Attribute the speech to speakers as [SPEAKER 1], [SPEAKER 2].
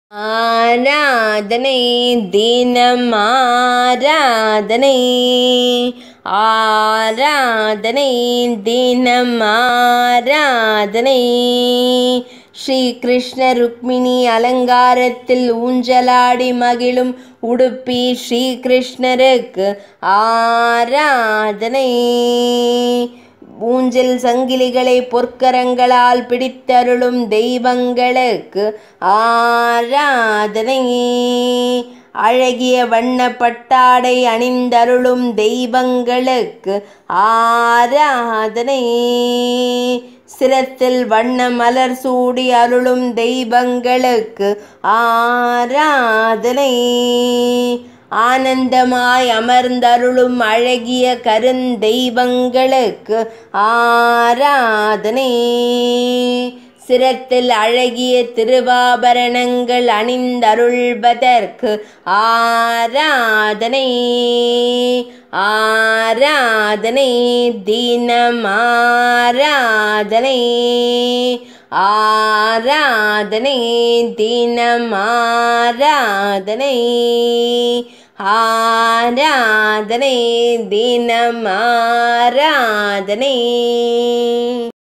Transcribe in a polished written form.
[SPEAKER 1] ஆராதனை தினம் ஆராதனை, ஆராதனை தினம் ஆராதனை. ஸ்ரீ கிருஷ்ண ருக்மிணி அலங்காரத்தில் ஊஞ்சலாடி மகிழும் உடுப்பி ஸ்ரீ கிருஷ்ணருக்கு ஆராதனை. ஊஞ்சல் சங்கிலிகளை பொற்கரங்களால் பிடித்தருளும் தெய்வங்களுக்கு ஆராதனை. அழகிய வண்ண பட்டாடை அணிந்தருளும் தெய்வங்களுக்கு ஆராதனை. சிரத்தில் வண்ண மலர் சூடி அருளும் தெய்வங்களுக்கு ஆராதனை. ஆனந்தமாய் அமர்ந்தருளும் அழகிய கருந்தெய்வங்களுக்கு ஆராதனை. சிரத்தில் அழகிய திருவாபரணங்கள் அணிந்தருள்வதற்கு ஆராதனை. ஆராதனை தினம் ஆராதனை, ஆராதனை தினம் ஆராதனை, ஆராதனை தினம் ஆராதனை.